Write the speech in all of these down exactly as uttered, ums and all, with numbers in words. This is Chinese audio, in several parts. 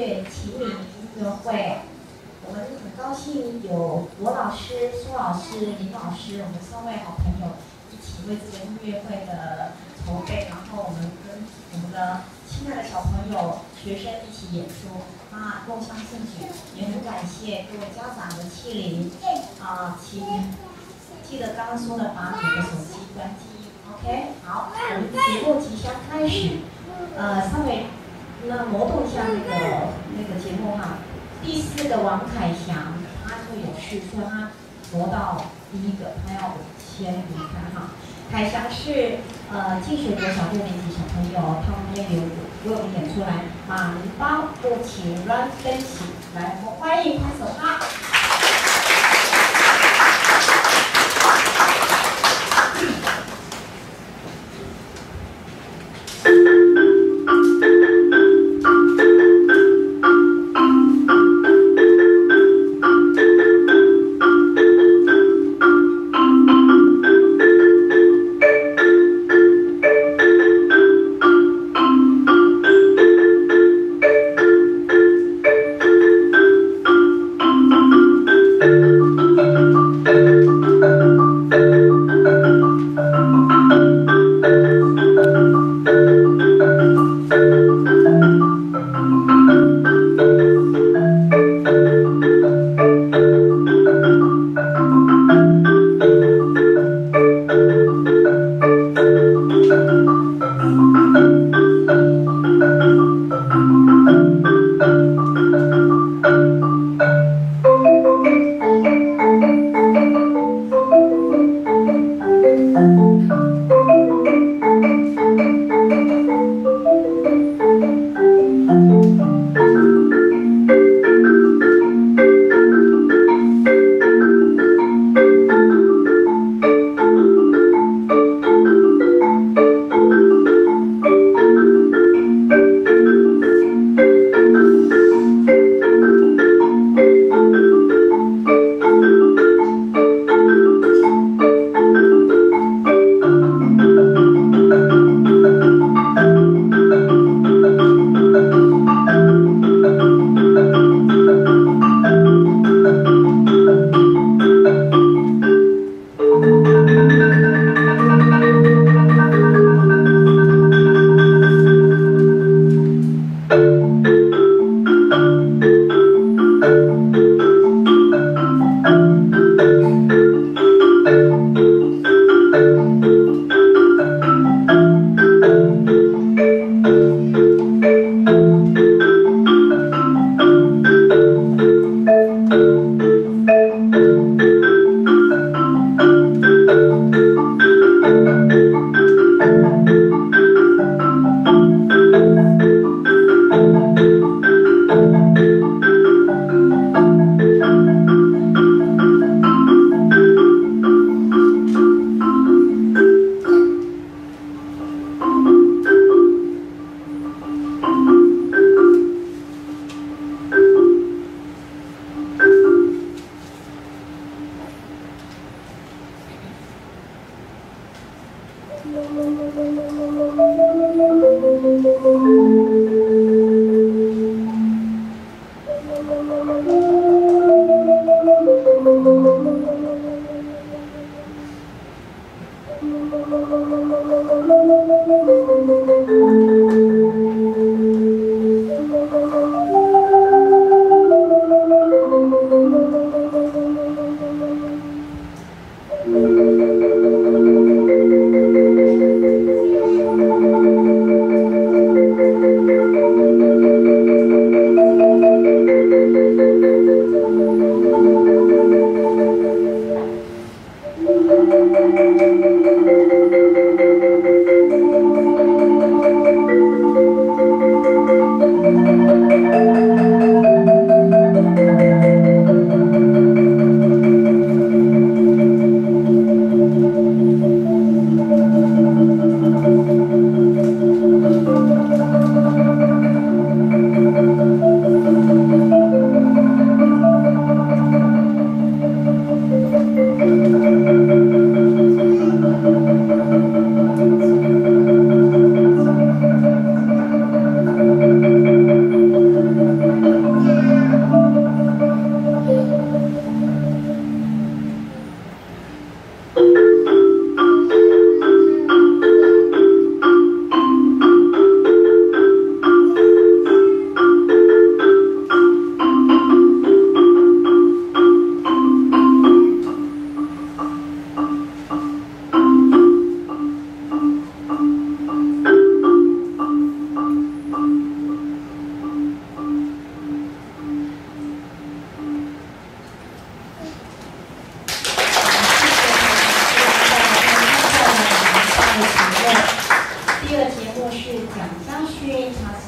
乐齐鸣音乐会。我们很高兴有罗老师、苏老师、林老师，我们三位好朋友一起为这个音乐会的筹备，然后我们跟我们的亲爱的小朋友、学生一起演出，啊，共襄盛举。也很感谢各位家长的莅临，啊，请记得刚刚说的，把你的手机关机 ，OK？ 好，我们的节目即将开始，呃，稍微那挪动一下那个那个节目哈。第四个王凯翔，他会有事，所以他挪到第一个，他要先离开哈。凯翔是呃进学国小六年级小朋友，他们也有给我们演出来马尼包不起 Run Dancing， 来，我们欢迎拍手他。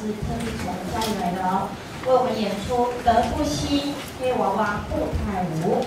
是特地从家里来的哦，为我们演出德布西黑娃娃步态舞。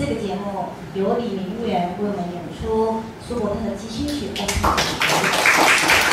这个节目由李明远为我们演出舒伯特的即兴曲 O P。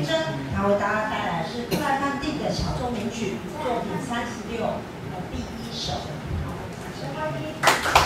珍，她为大家带来的是布莱曼蒂的小奏鸣曲作品三十六的第一首。好，掌声欢迎。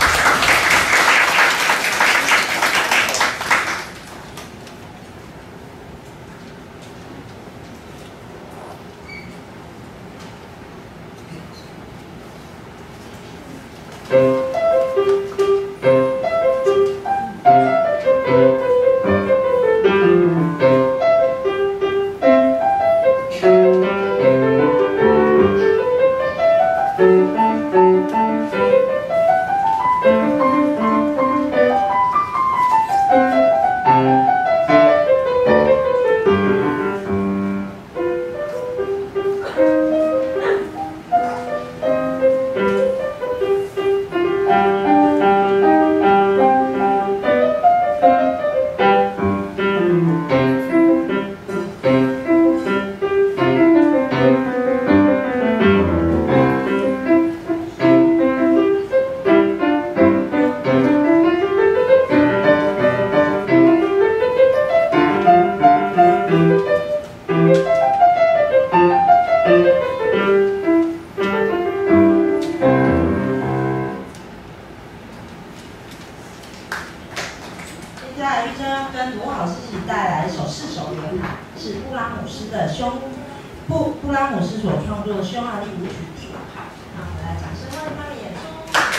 接下来，玉珍要跟罗老师一起带来一首四手圆海，是布拉姆斯的匈布布拉姆斯所创作的匈牙利舞曲第五号。那我们来掌声欢迎他们演出。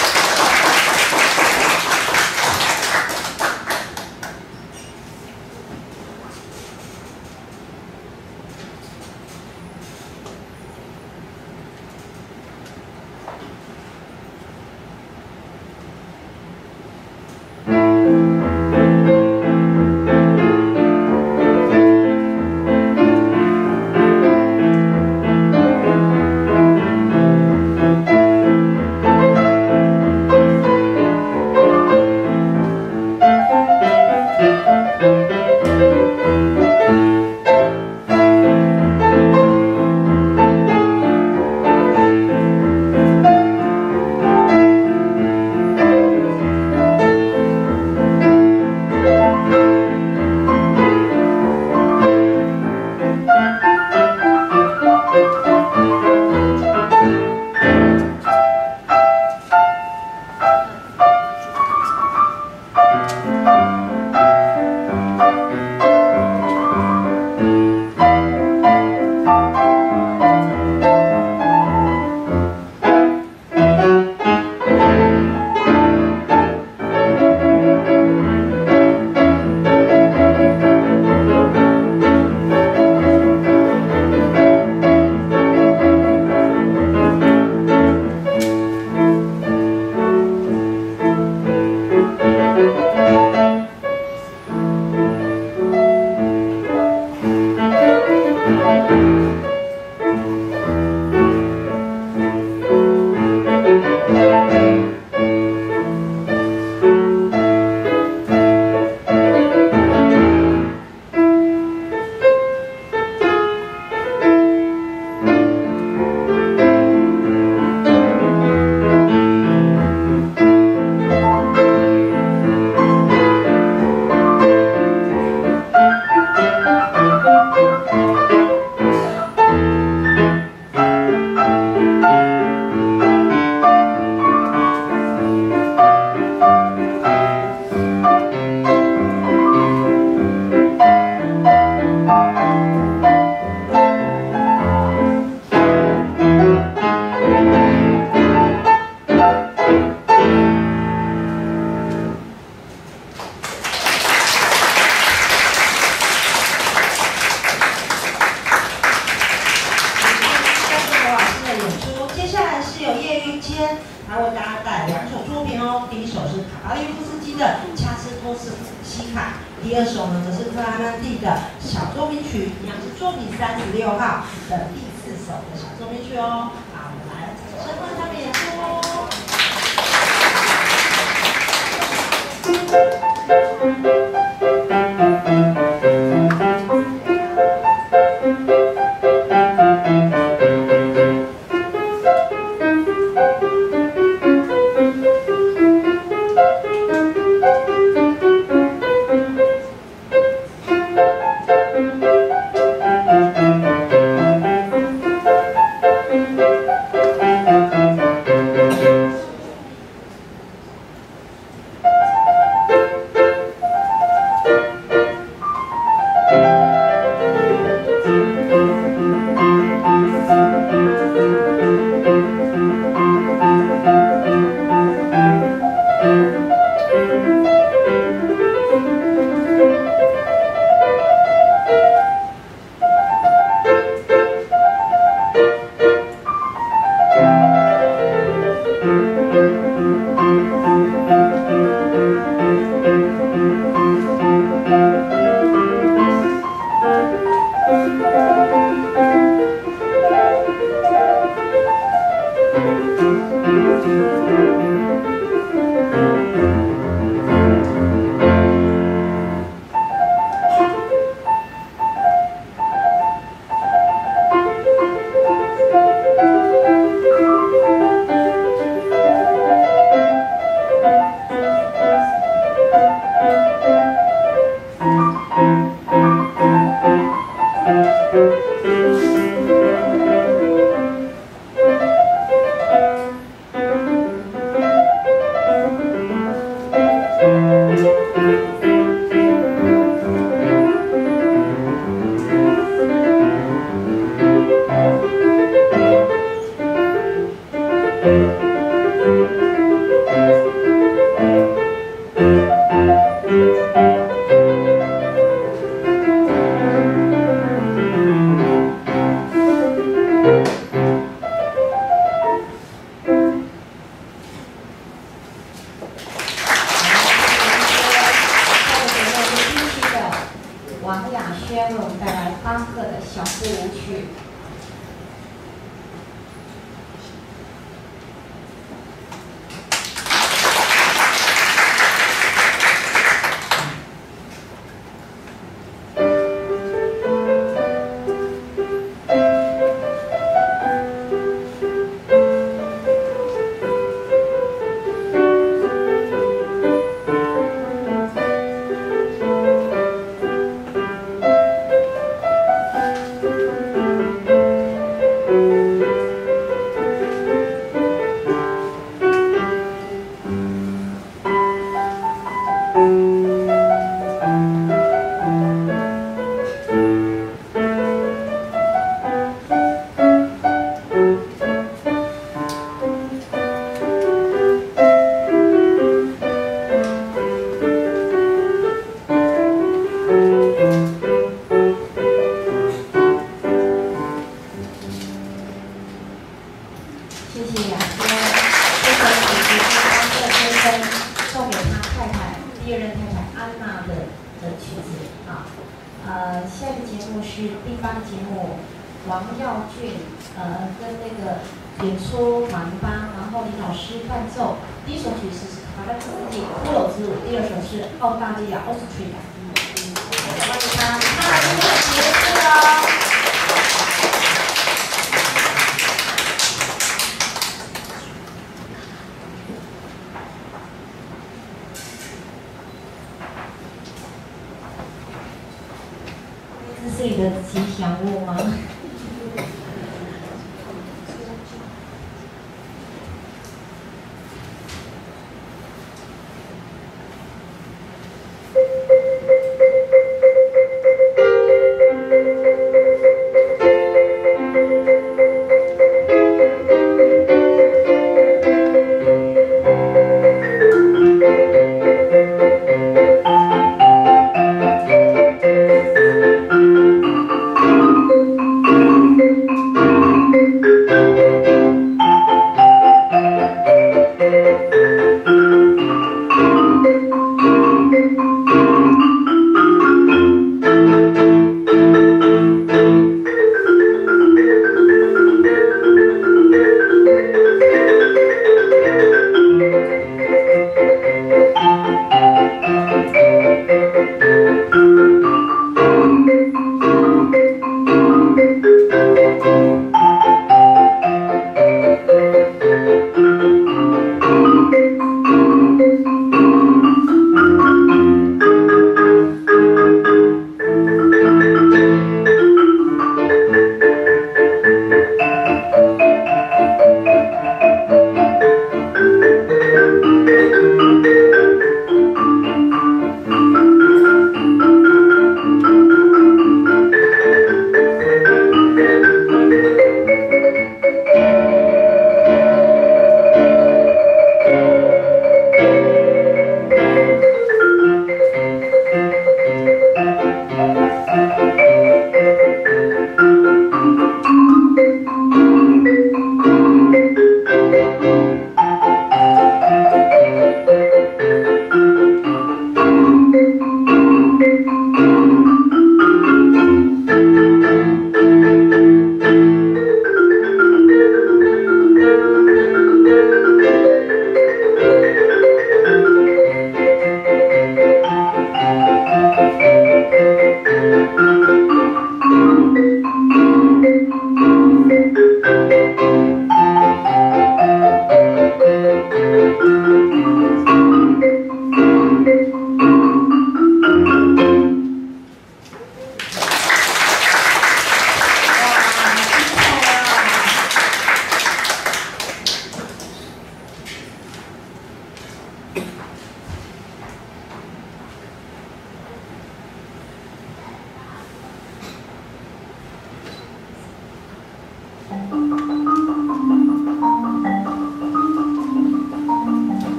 还为大家带来两首作品哦。第一首是卡巴列夫斯基的《恰斯托斯西卡》，第二首呢则是克拉曼蒂的小奏鸣曲，一样是作品三十六号的第四首的小奏鸣曲哦。好，我们来声欢他们演出哦。 王雅轩为我们带来巴赫的小步舞曲。谢谢雅轩，这首曲子是巴赫先生送给他太太第二任太太安娜的的曲子啊。呃，下一个节目是第八个节目，王耀俊呃跟那个演出马尼巴，然后林老师伴奏。第一首曲子是卡拉克斯基骷髅之舞，第二首是澳大利亚 Austria。欢迎他，他今天结束了。这是你的吉祥物吗？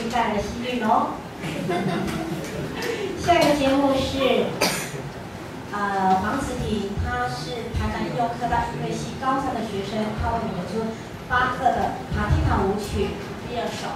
经带来幸运哦。下一个节目是，呃，黄子婷，她是台南应用科大音乐系高三的学生，她为我们演出巴赫的《塔提塔舞曲》第二首。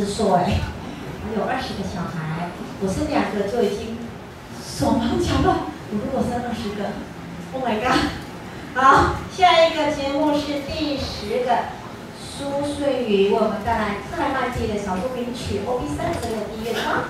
岁，还有二十个小孩，我生两个就已经手忙脚乱，我如果生二十个 ，Oh my god！ 好，下一个节目是第十个，苏穗宇为我们带来克莱曼蒂的小奏鸣曲 O B 三十六第一乐章。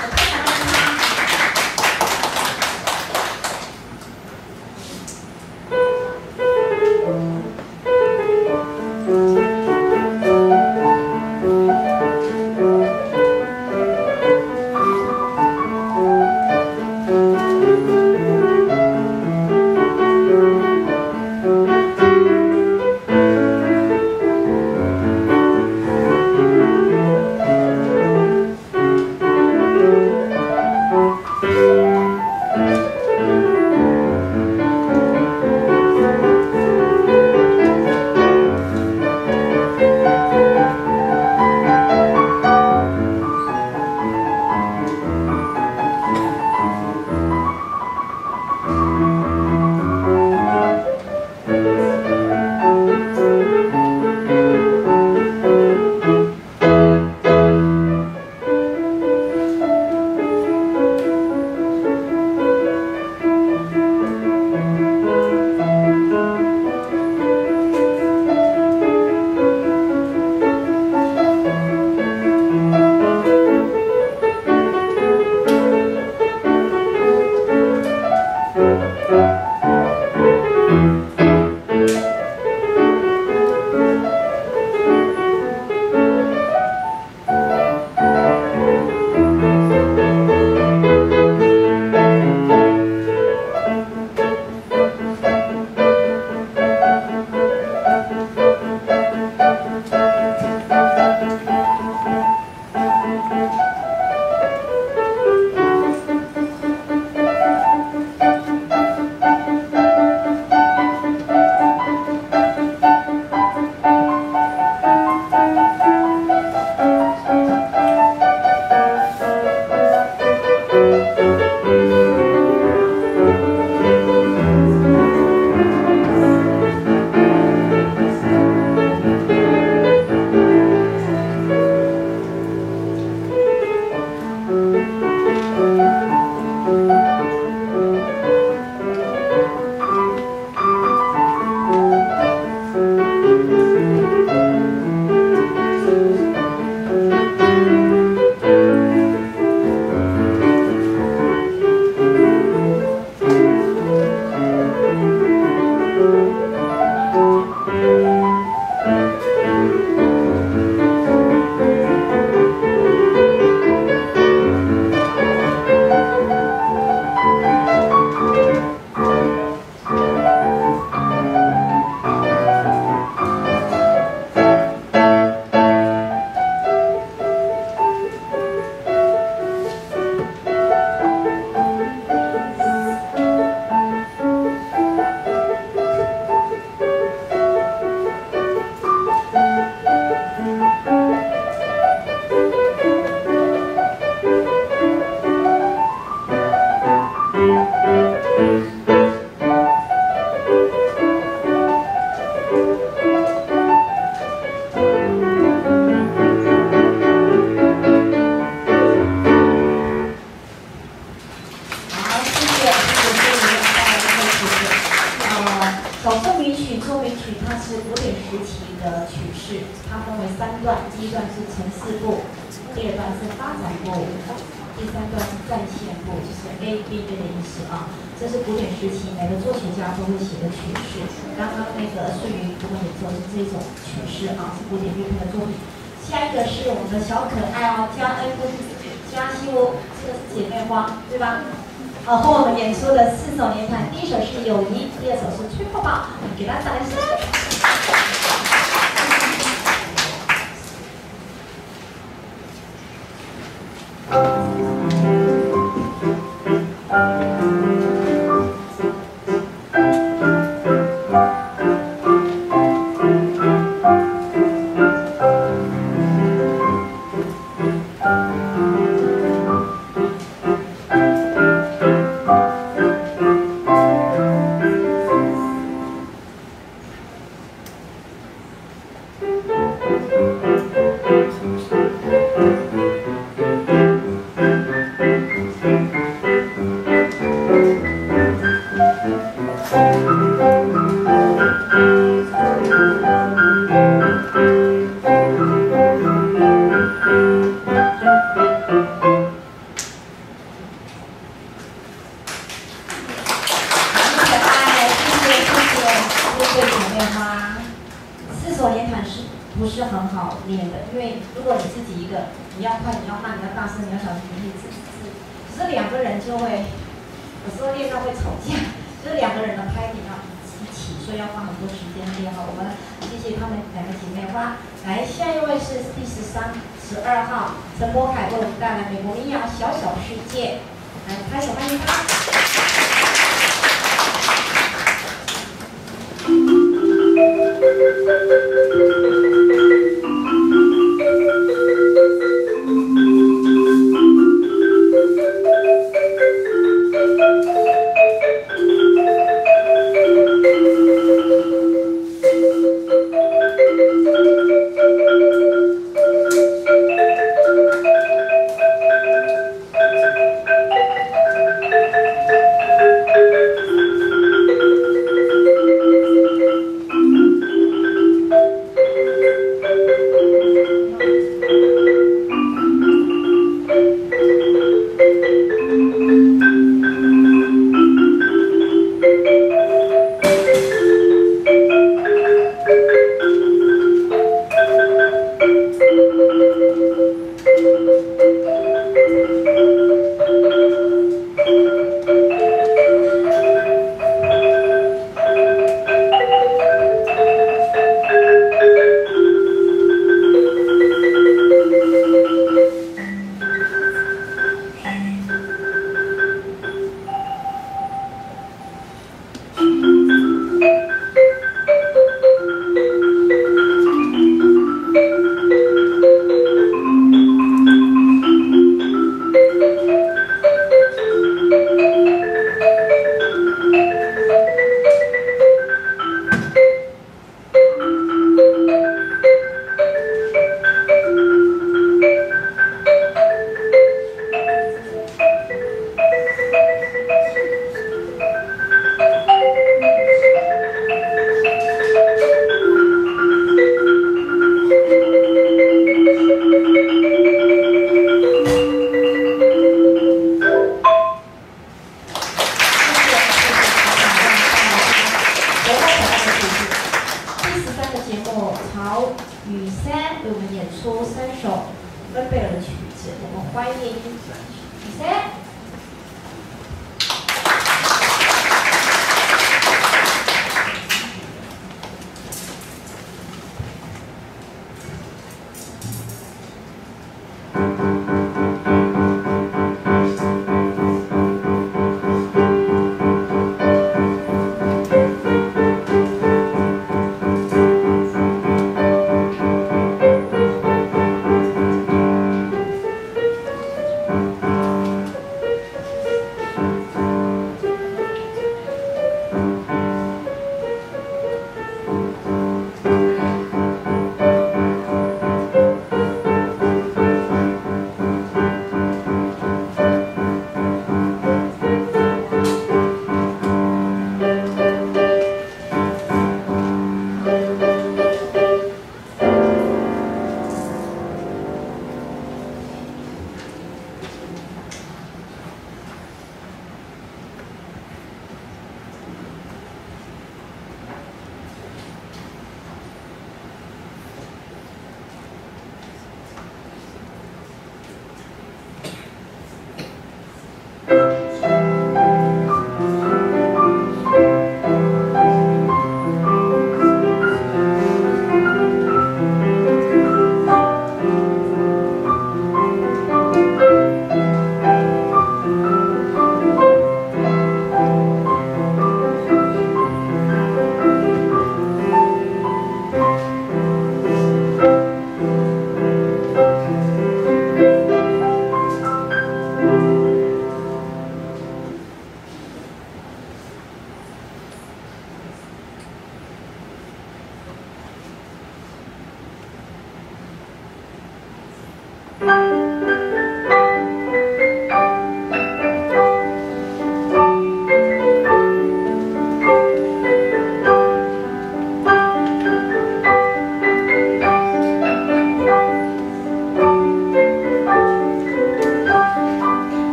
好，和我们演出的四首连弹，第一首是友谊，第二首是吹泡泡，给大家掌声。 因为如果你自己一个，你要快，你要慢，你要大声，你要小声，你可以自己自。可是两个人就会，有时候练到会吵架，就是两个人的拍点要一起，所以要花很多时间练好。我们谢谢他们两个姐妹花。来，下一位是第十三、十二号陈柏凯为我们带来美国民谣《小小世界》，来拍手欢迎他。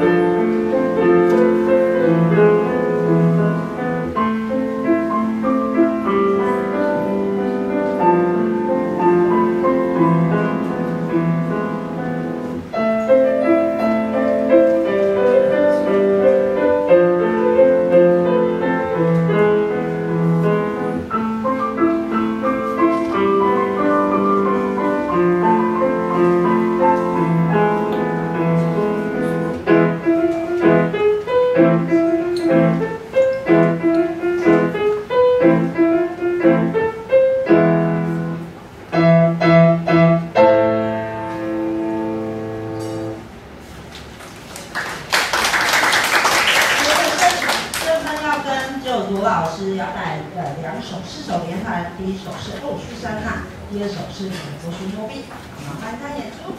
罗老师要带的两首四手连弹，第一首是《后续山汉》，第二首是《美国巡逻兵》，麻烦他演出。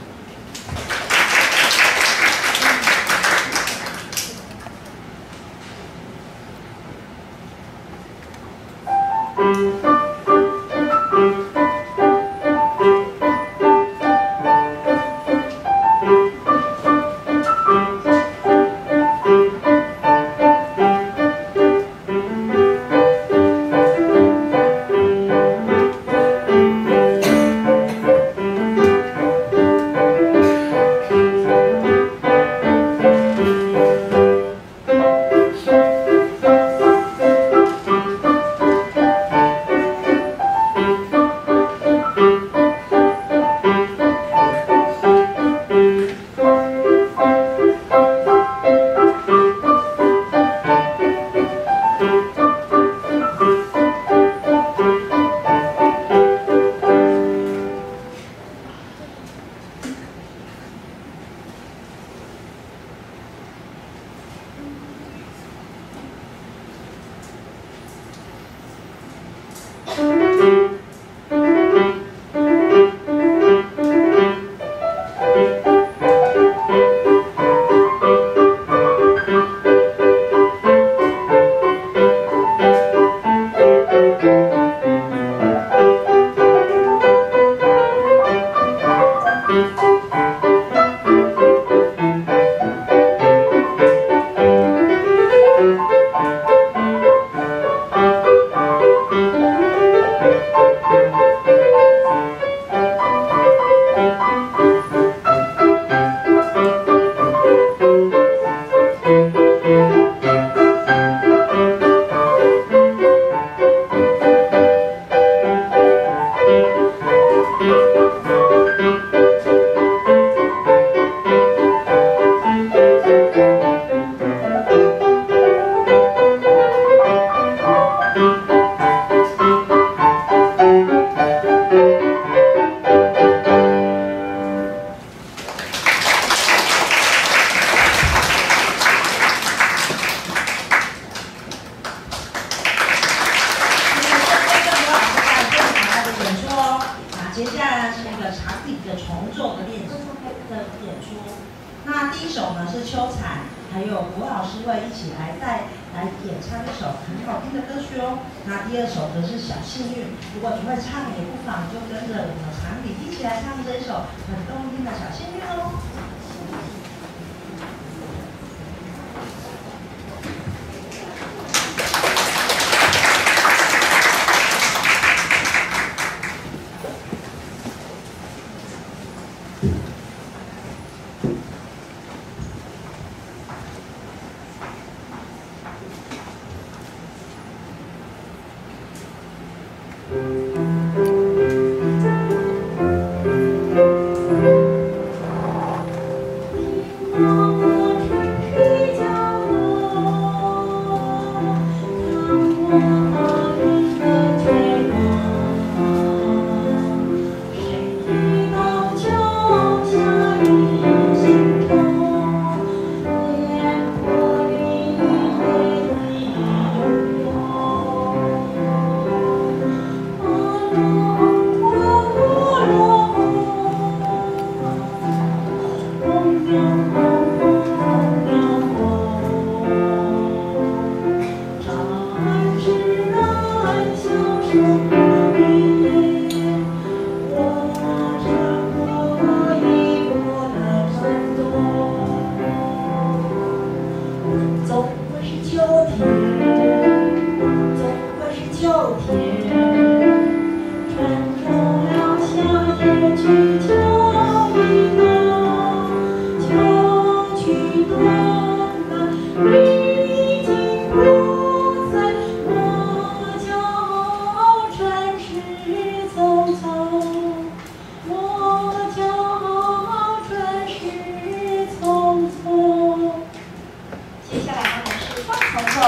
接下来呢是一个场景的重奏的练习的演出。那第一首呢是秋蝉，还有国老师会一起来带来演唱一首很好听的歌曲哦。那第二首则是小幸运，如果你会唱，也不妨就跟着我们场景一起来唱这一首很动听的小幸运哦。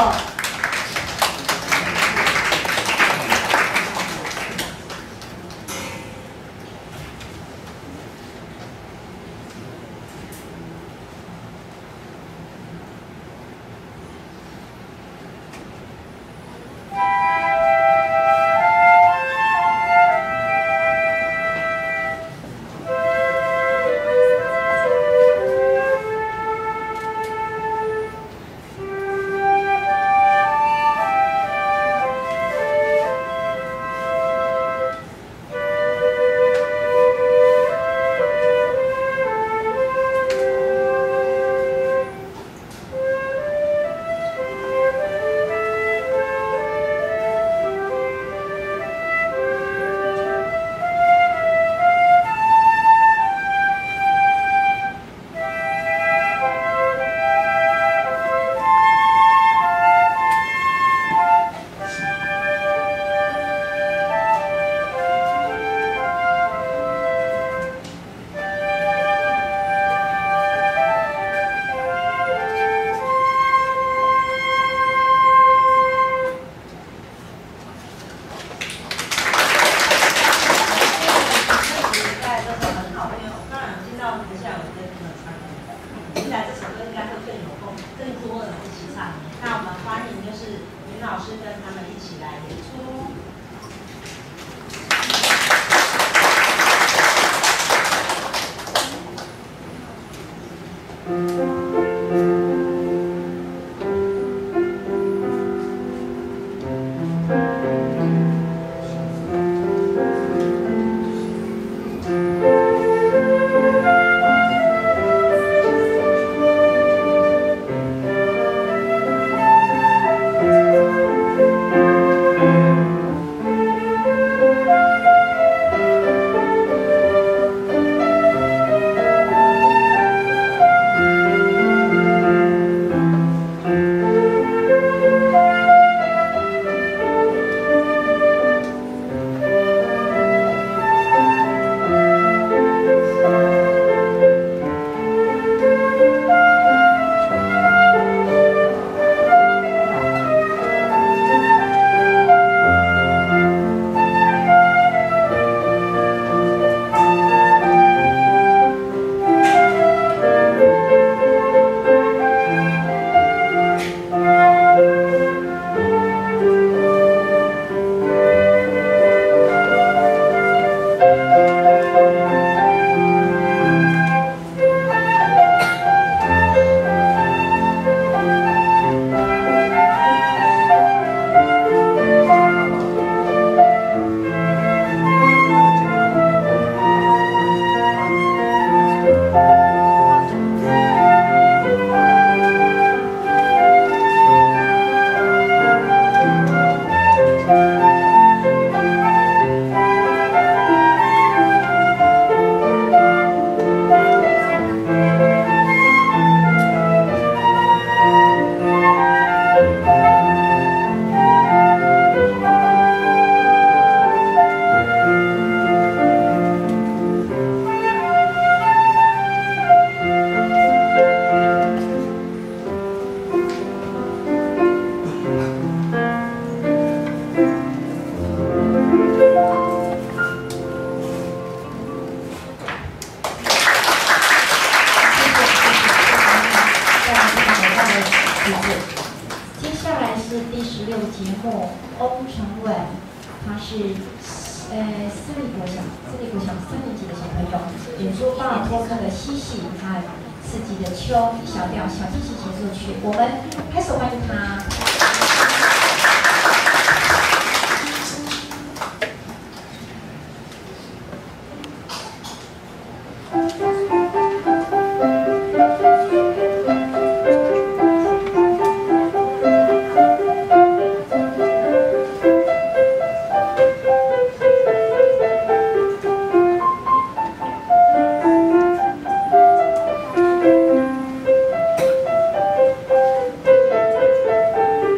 Thank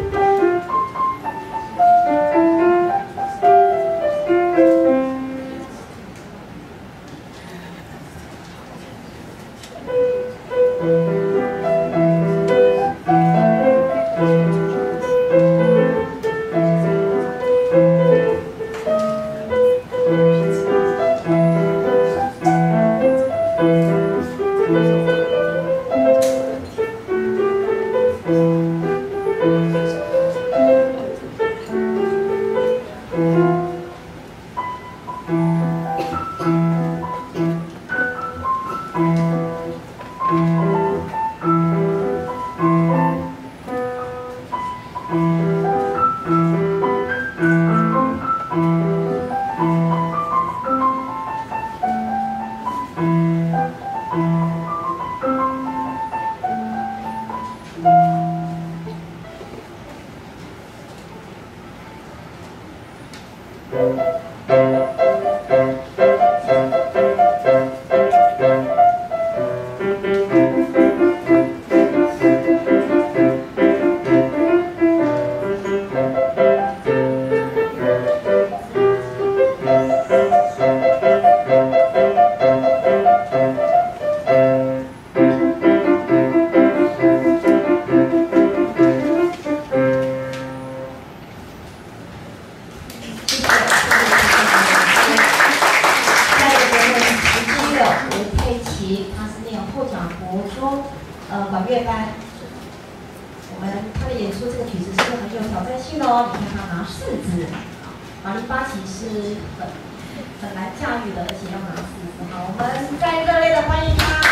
管乐班，我们他的演出这个曲子是很有挑战性的哦。你看他拿四支，马林巴琴是很很难驾驭的，而且要拿四支。好，我们再热烈的欢迎他。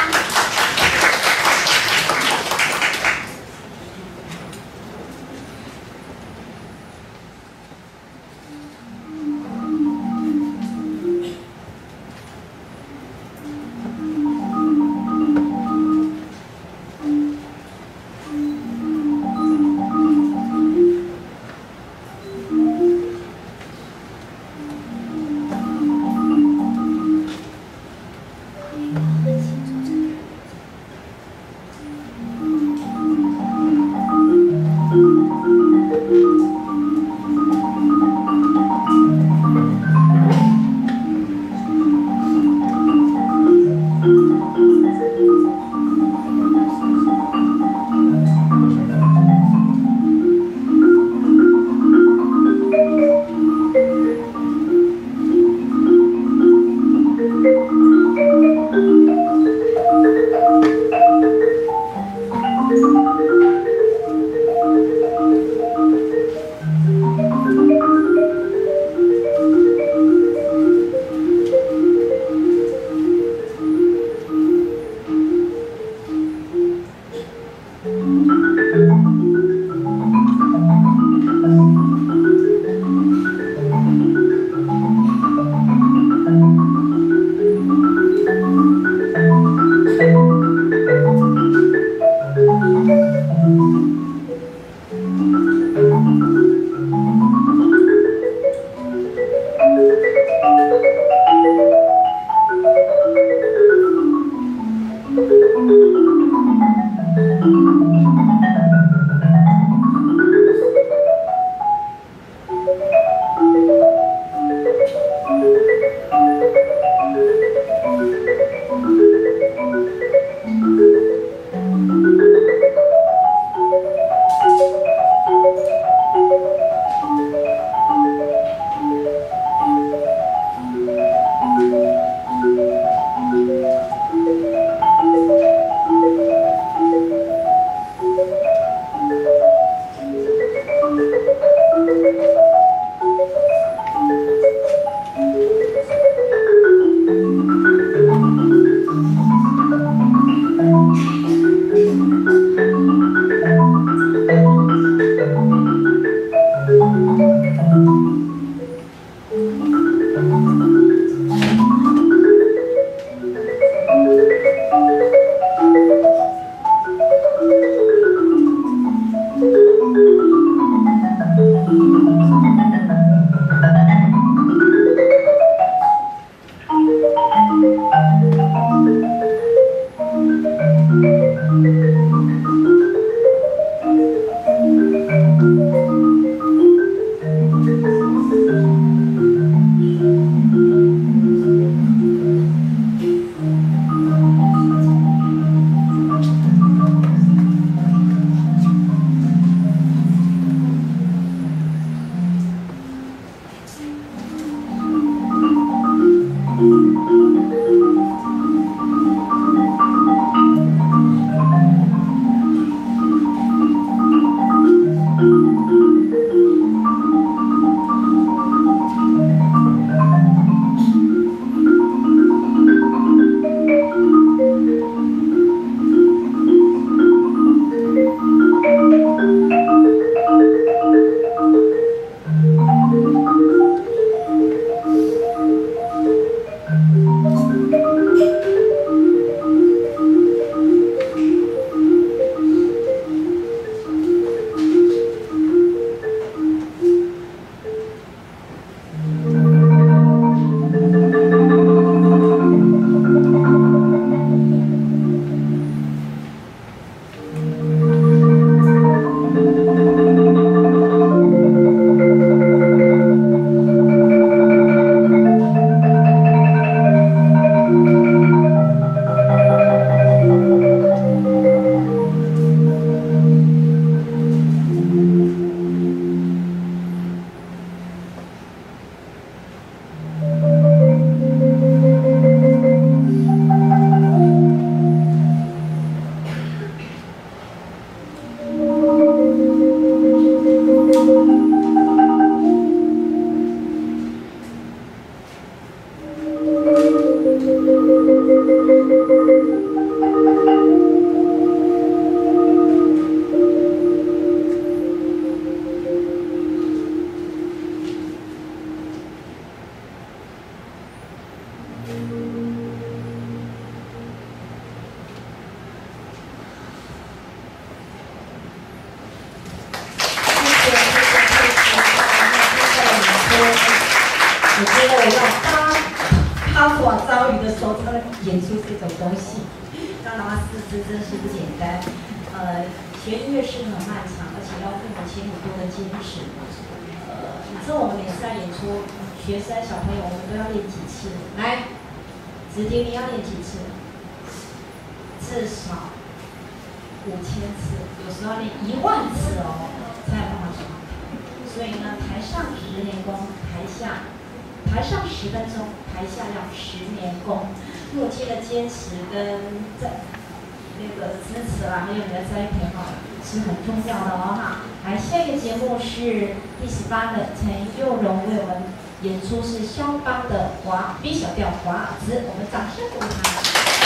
因为我要八八卦章鱼的时候才能演出这种东西，让他四肢真是不简单。呃，学音乐是很漫长，而且要付母亲很多的坚持。呃，你知道我们每次来演出，学生小朋友我们都要练几次？来，子婷你要练几次？至少五千次，有时候练一万次哦，才有办法上台。所以呢，台上十年功，台下台上十分钟，台下要十年功。母亲的坚持跟在那个支持啦，还有你的栽培哈，是很重要的哦哈。来，下一个节目是第十八的陈佑荣为我们演出是肖邦的华 B 小调华尔兹，我们掌声鼓励他。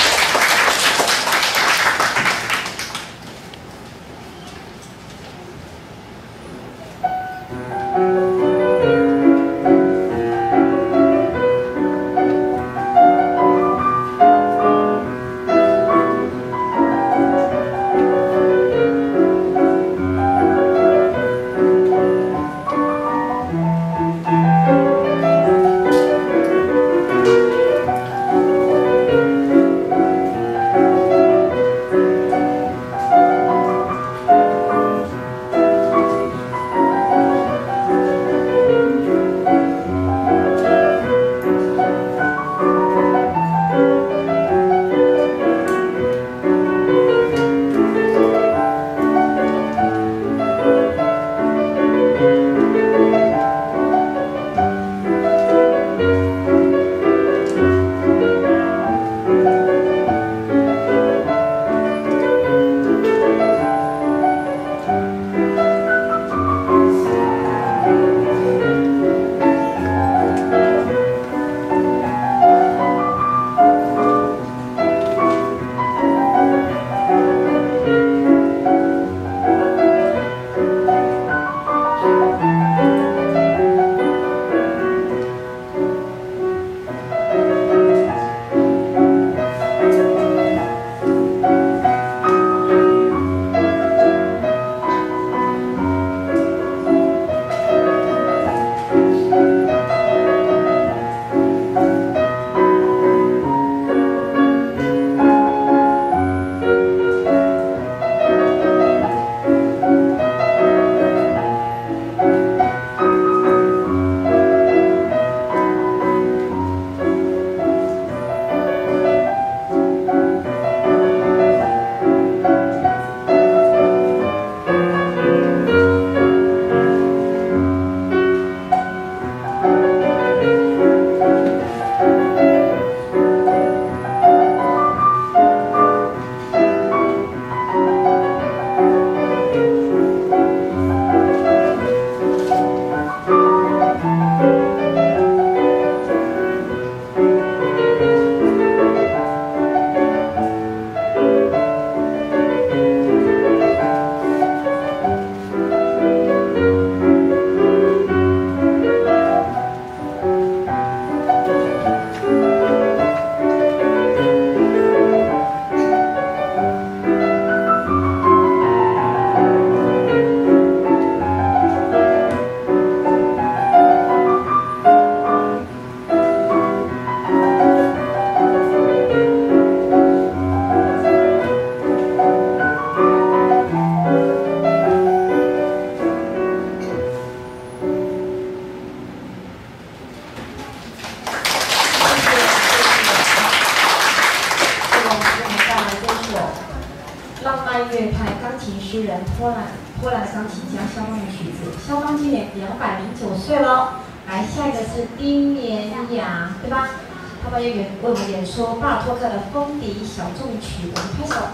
波兰波兰的钢琴家肖邦的曲子。肖邦今年两百零九岁喽。来，下一个是丁绵雅，对吧？他们也为我们演出巴尔托克的风笛小奏曲，我们拍手。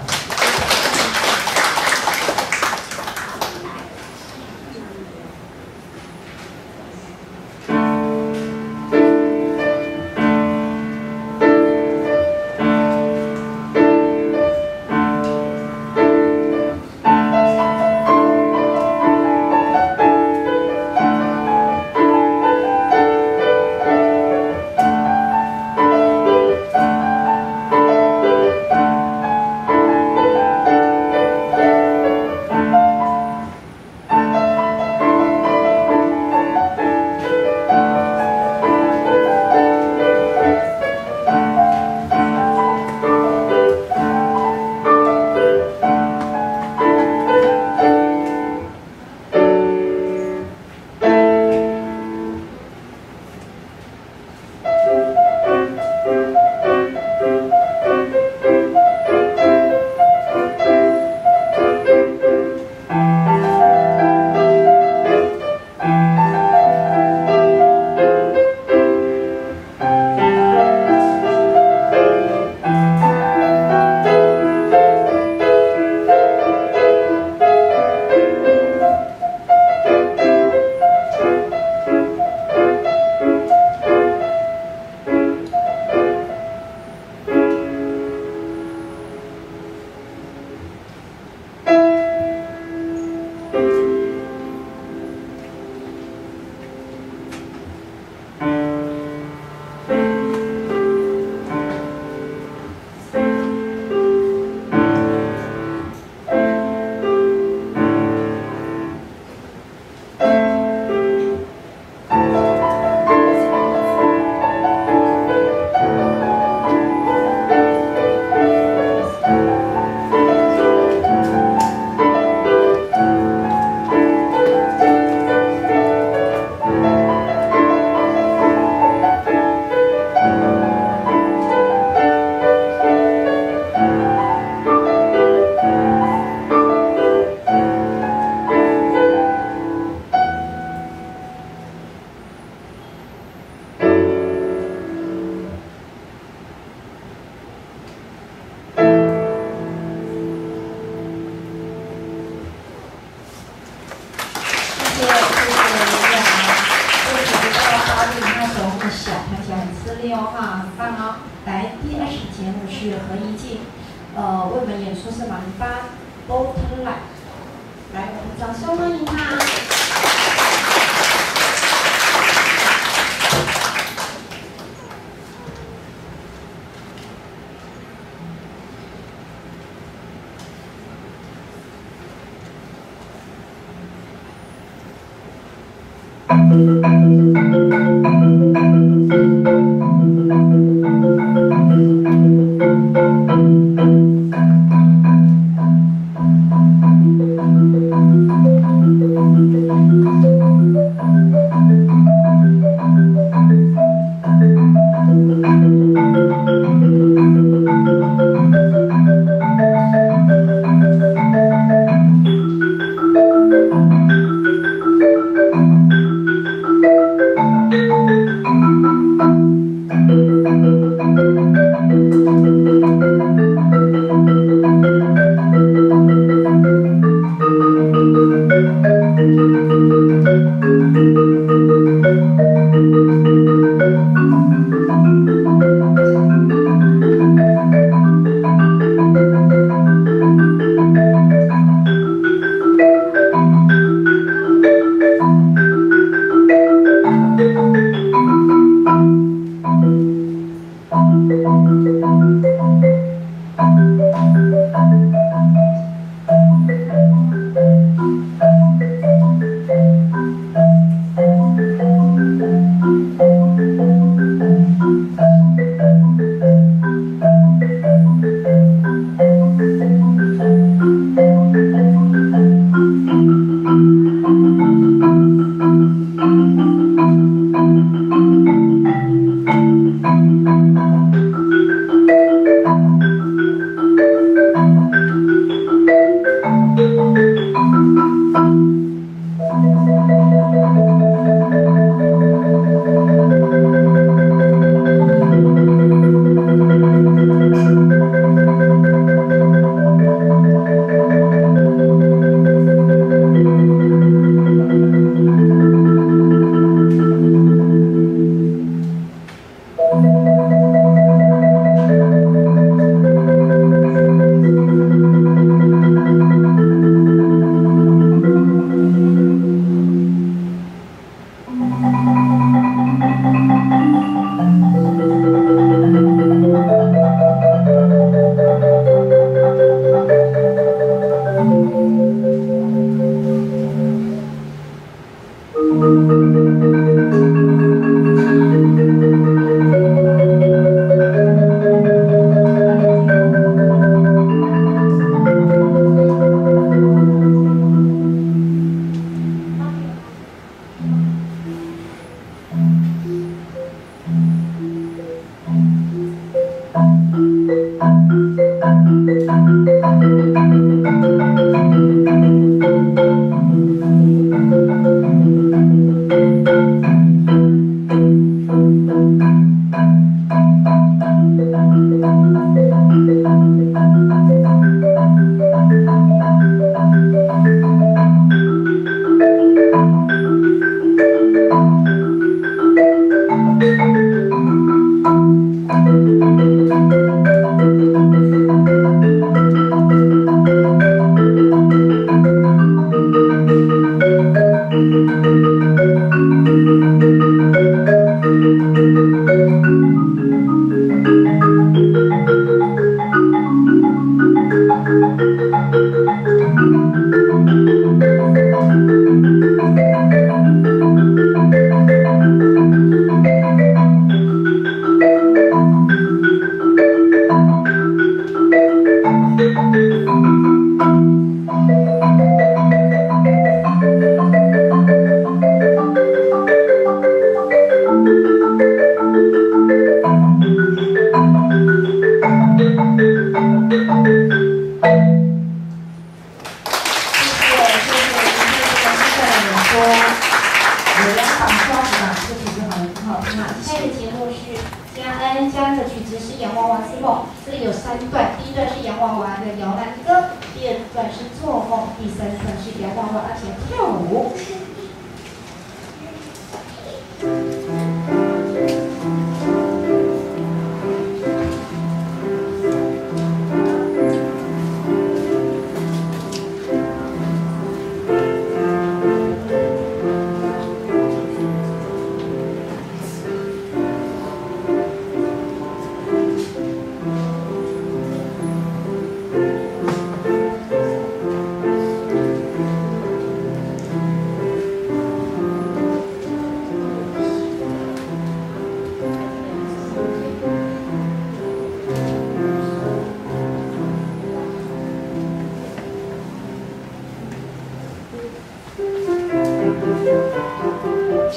十六号，很棒哦。来，第二十节目是何怡静，呃，为我们演出是马尼巴 Bottom Line， 来，我们掌声欢迎他。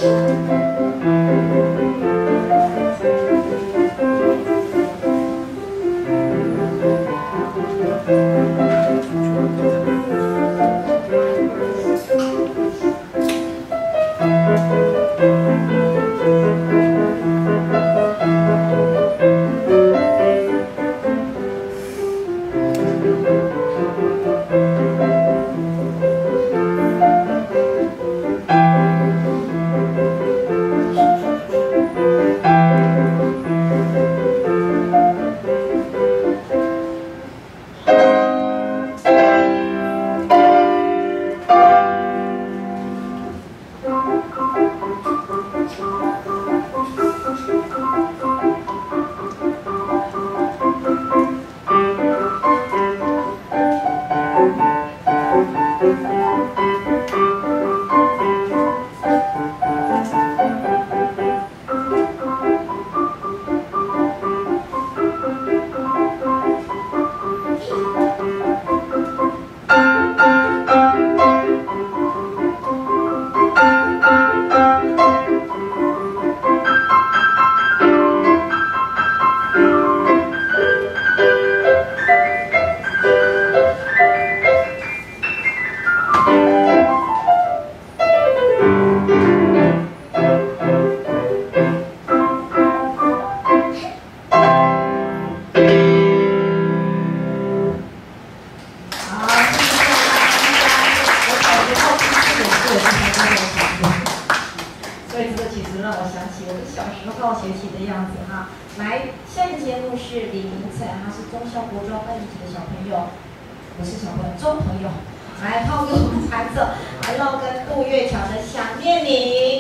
所以这个其实让我想起我小时候学习的样子哈。来，下一个节目是李明成，他是中校国中二年级的小朋友，不是小朋友，中朋友。来，他给我们弹奏来绕跟杜月桥的《想念你》。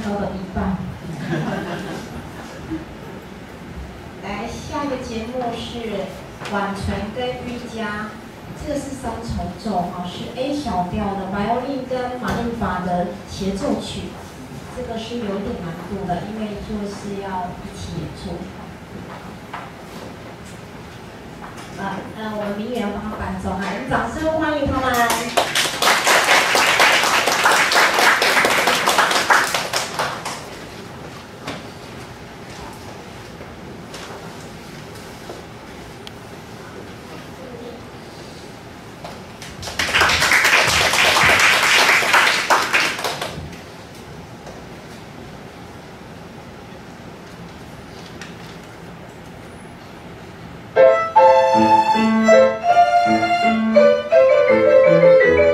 糕的一半。来，下一个节目是婉纯跟瑜伽，这个是三重奏哈，是 A 小调的 violin 跟马林法的协奏曲，这个是有点难度的，因为就是要一起演出。啊，呃，我们明远要帮他伴奏哈，我们掌声欢迎他们。 Thank you.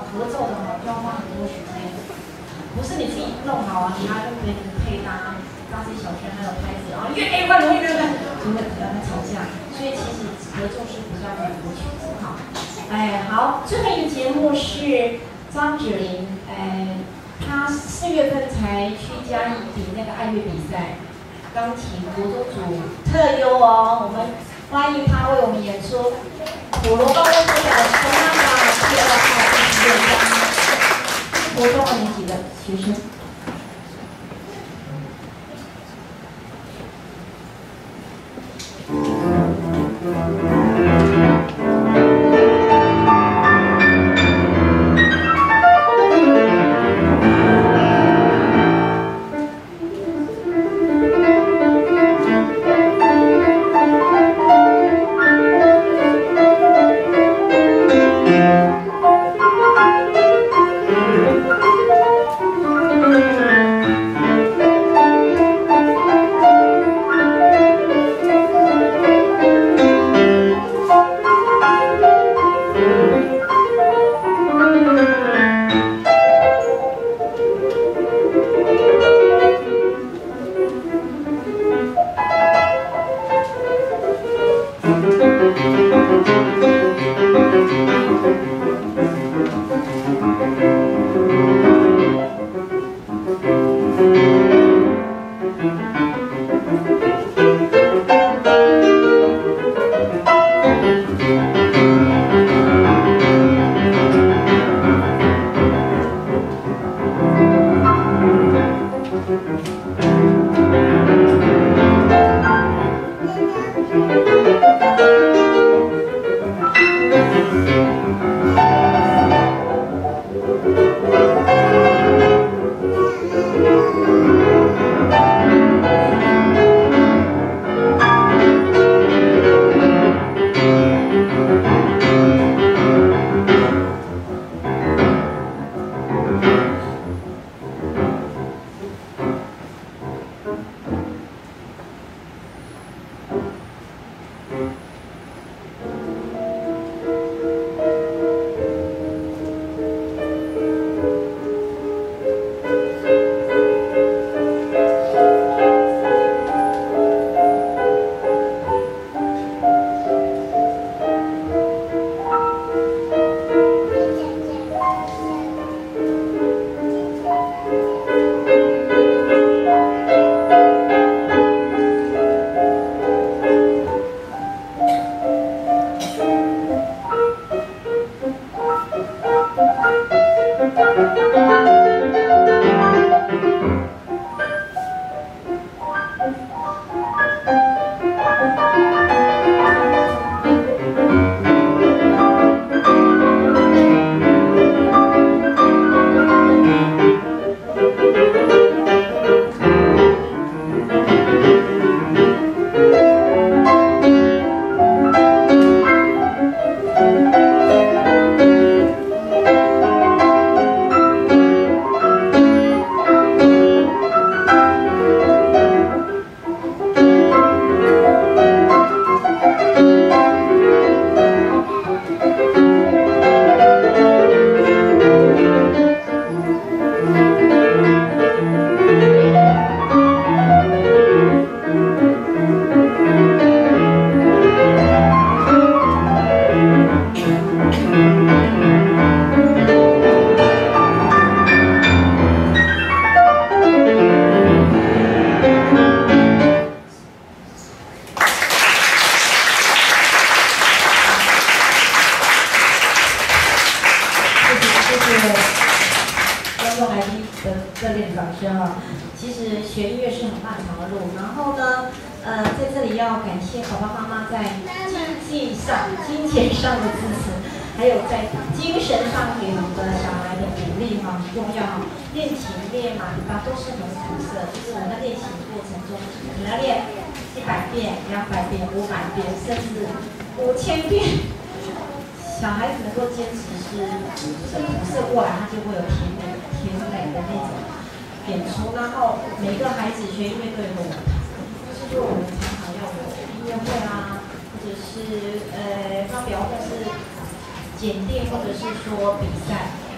合奏的哈，就要花很多时间，不是你自己弄好啊，你还要跟别人配搭，搭这些小圈还有拍子，然后越哎快越越快，就会跟他吵架。所以其实合奏是比较难的曲子哈。哎，好，最后一个节目是张芷玲，哎，她四月份才去嘉义比那个爱乐比赛，钢琴国中组特优哦，我们欢迎她为我们演出。普罗高中国小陈妈妈第二号第十六章，国中二年级的学生。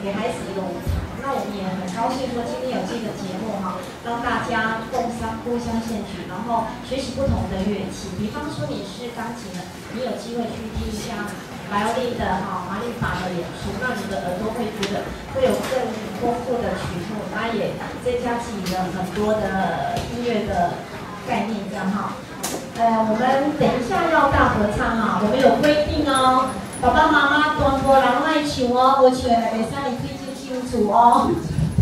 给孩子一个舞台。那我们也很高兴说今天有这个节目哈，让大家共相互相献曲，然后学习不同的乐器。比方说你是钢琴的，你有机会去听一下白欧丽的哈玛丽法的演出，那你的耳朵会觉得会有更丰富的曲目，那也增加自己的很多的音乐的概念这样哈。呃，我们等一下要大合唱哈，我们有规定哦，爸爸妈妈全部人爱唱哦，无唱的袂使你推进清楚哦。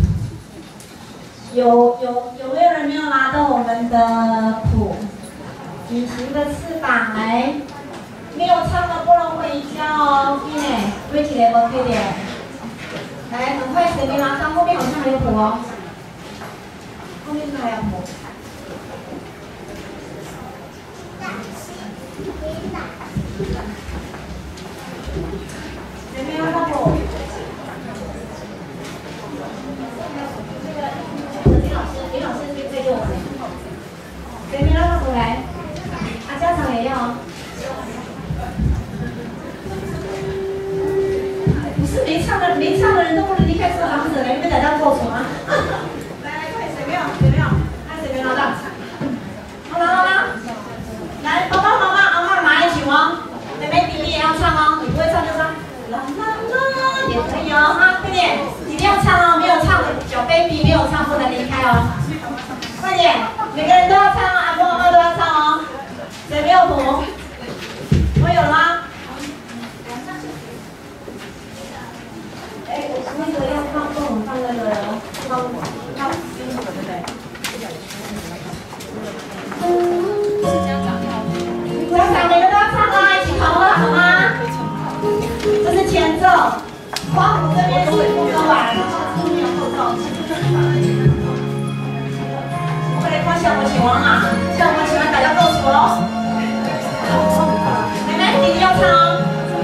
有有有没有人没有拿到我们的谱？隐形的翅膀来，没有唱的不能回家哦，对呢，对起来 OK 的。来，很快谁没拿到？后面好像还有谱哦，后面是还有谱。谁没拿到谱？这个林老师，林老师可以给我们。谁没拿到谱来？啊，家长也要。不是没唱的，没唱的人都不能离开这个房子了，你们在这做什么？来来，快，谁没有？谁没有？看谁没拿到？我拿到了。来，爸爸妈妈、阿妈拿一起哦。妹妹弟弟也要唱哦，你不会唱就唱。啦啦啦，也可以哦，哈，快点，一定要唱哦，没有唱的小 baby 没有唱不能离开哦。快点，每个人都要唱哦，阿公阿妈都要唱哦。谁没有谱？我有了吗？哎，我那个要放，帮我们放那个放放金属的，对不对？是家长要，家长每个都要唱啊，一起考了好吗？这是前奏，花鼓这边是副歌完，后面后奏。快来看效果情况啊！效果情况大家告诉我哦。妹妹弟弟要唱哦。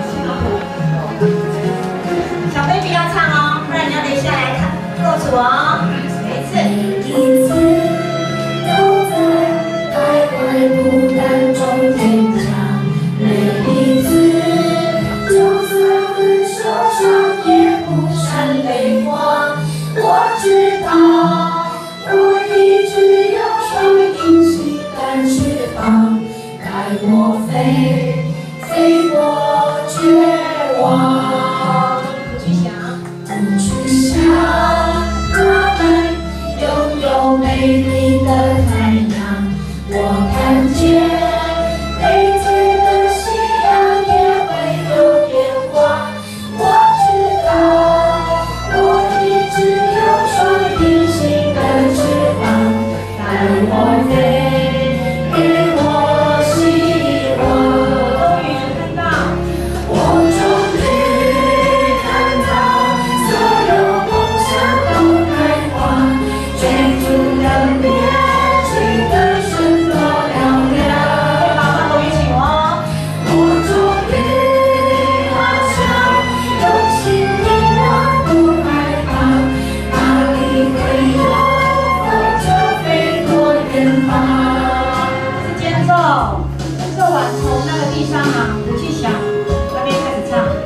小 baby 要唱哦，不然你要等一下来看告诉我哦。每一次。 每一次都在徘徊孤单中坚强，每一次就算很受伤也不闪泪光。我知道我一直有双隐形的翅膀，带我飞，飞过绝望。不去想他们拥有美丽的太阳，我看见每天的夕阳也会有变化。我知道我一直有双隐形的翅膀，带我飞，给我希望。我终于看到所有梦想都开花，追逐的面积的深多嘹亮。我终于好像有心灵我不害怕，哪里会有风就飞过远方。 是间奏，间奏完从那个地上啊，不去想，那边开始唱。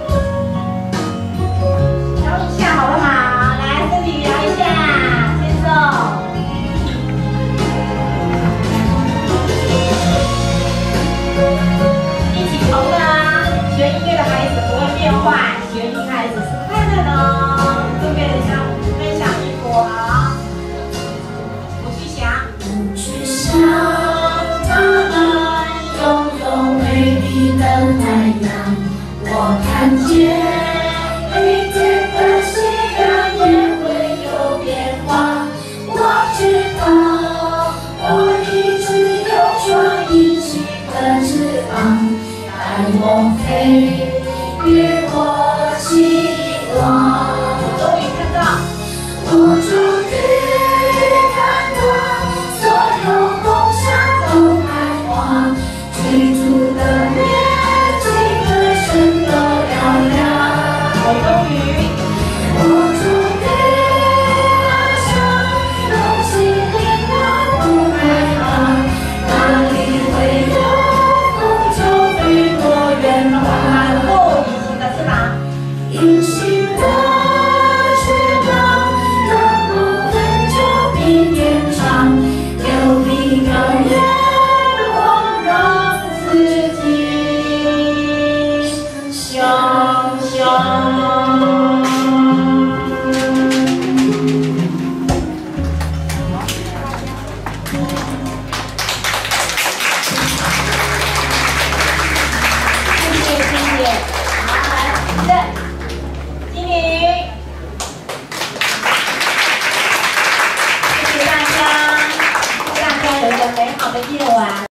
摇一下好不好？来，身体摇一下，间奏。一起同的啊，学音乐的孩子不会变坏，学音乐孩子是快乐的哦。跟别人相分享一果啊，不去想。 不去想他们拥有美丽的太阳，我看见每天的夕阳也会有变化。我知道我一直有双隐形的翅膀，带我飞，给我希望。 终于看到。 我终于看到所有梦想都开花，追逐的面积的深多嘹亮。 我终于， 我终于好像有心灵我不害怕，哪里会有风就飞过远方。 过美好的夜晚。